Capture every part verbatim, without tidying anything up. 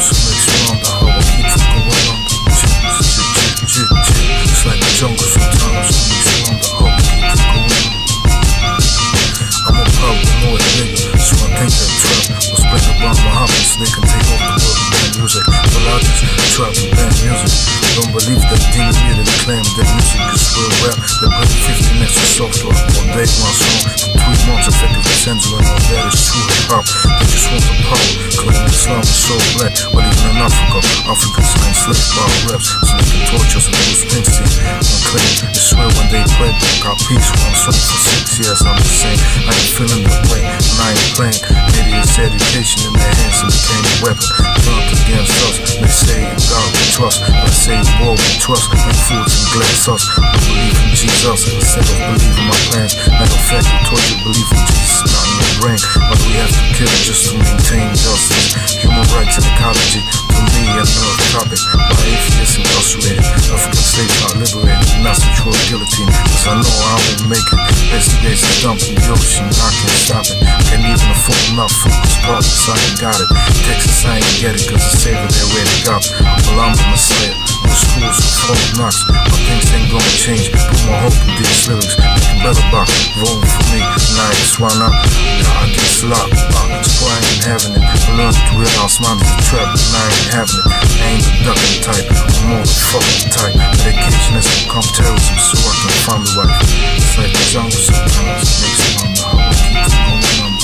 so makes you wonder how I keep from going under. It's like the jungle sometimes, so makes you wonder how I keep from going under. I'm a paranoid nigga, so I think that trap will spread around my hobbies. They can take off the world and band music, but I just trap and band music. Don't believe that demon here that claim that music is real rap. They play fifty minutes of software all day, one song for three months, effectively censoring all that is true hip-hop. They just want the power, claiming Islam is so black. But even in Africa, Africans are enslaved by reps, so they can torture us and do Springsteen and claim. They swear when they play, got peace one song for six years. I'm the same, I ain't feeling that way, and I ain't playing. Maybe it's education in their hands and became a weapon, turned against us. They say in God we trust, but I say in war we trust. Make foods and glass us, I believe in Jesus instead of believing my plans. Matter of fact, we taught you believe in Jesus, not in your brain. But we have to kill it just to maintain justice. Human rights and ecology, to me, another topic. Why atheists incarcerated, African slaves are liberated, not true guillotine. Cause I know I won't make it. Investigates the dump in the ocean, I can't stop it. Can't even afford enough focus partners, I ain't got it. Texas, I ain't get it, cause the savior they already got. Well, I'm the messiah, in the schools with Fort Knox. But things ain't gonna change, put my hope in these lyrics. Making better box, voting for me, and I just why not? Now I get slapped, that's why I ain't having it. I learned to realize mine is a trap, and I ain't having it. I ain't the ducking type, I'm more the fucking type. Medication has become terrorism, so I can find the right. It's like the jungle sometimes, it makes me wonder how I keep from going under.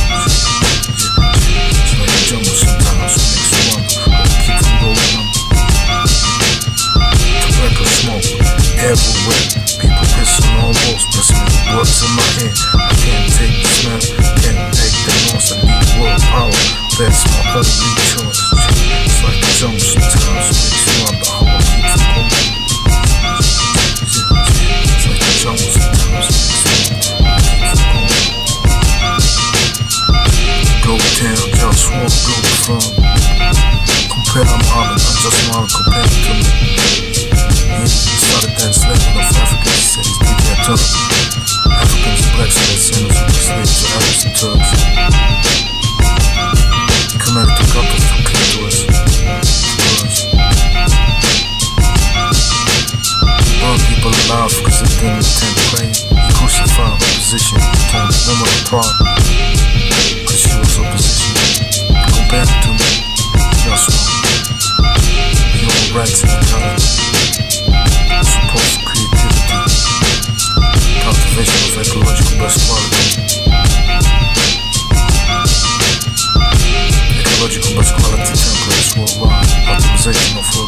It's like the jungle sometimes, it makes me wonder how I keep from going under. Tobacco smoke everywhere, people pissing on walls, pressing the words in my head. I can't take the smell, can't take the noise, I need world power, that's my only choice. It's like the jungle sometimes, it makes me wonder how I keep from going under. It's like the jungle sometimes, it makes me wonder how I keep from going under. Globetown, JustWar, Globalfirm. Compare Muhammad, I just want to compare him to me. He started that enslavement of Africans, said he's D B dot T T. Africans and blacks and their sinners who were slaves to Arabs and Turks. He commanded to cut off the clitoris. He burned people alive because they didn't attend prayer. He crucified opposition, torn the woman apart because she was opposition. Compare it to me, JustWar. Human rights and ecology, support for creativity, cultivation of ecological best quality, ecological best quality templates worldwide, optimization of